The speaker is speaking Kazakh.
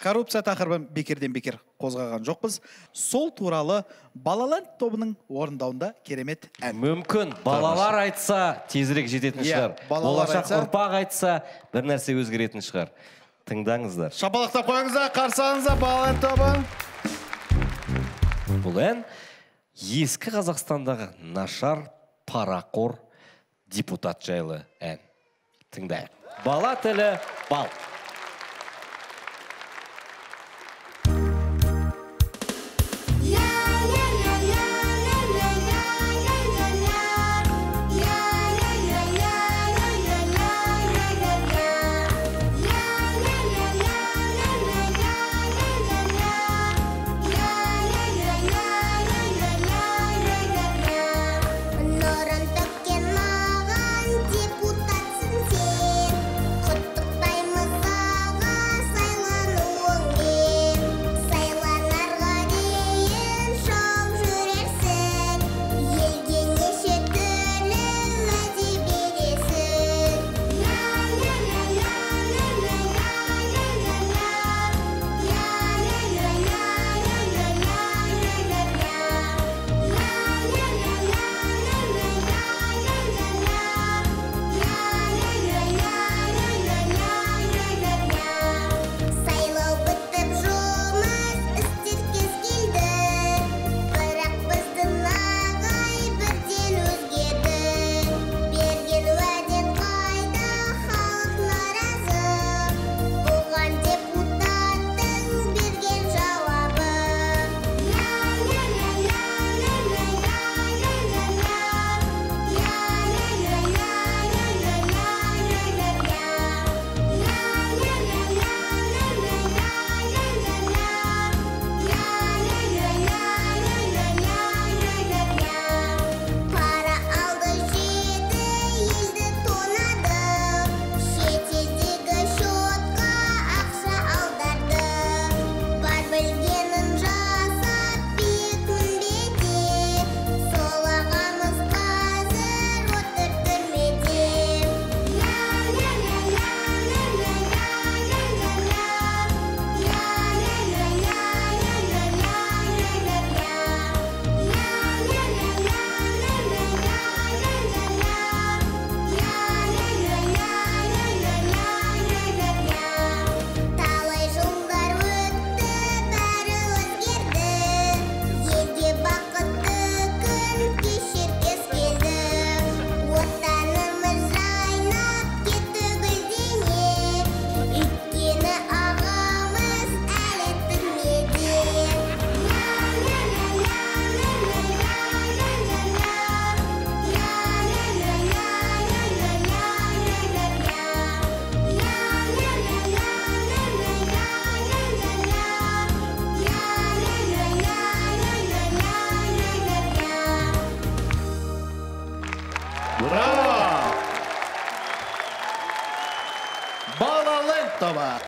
коррупция тақырыбын бекерден бекер қозғаған жоқпыз. Сол туралы Балалар тобының орындауында керемет ән. Мүмкін балалар айтса тезірек жететін шығар. Болашақ ұрпақ айтса бір нәрсе өзгеретін шығар. Тыңдаңыздар. Шапалақтап қойыңыздар, қарсаңыздар Балалар тобын. Бұл ән ескі Қазақстандағы нашар парақор депутат жайлы ән. Тыңдайық. Бала тілі бал. Браво! Балалар тобы.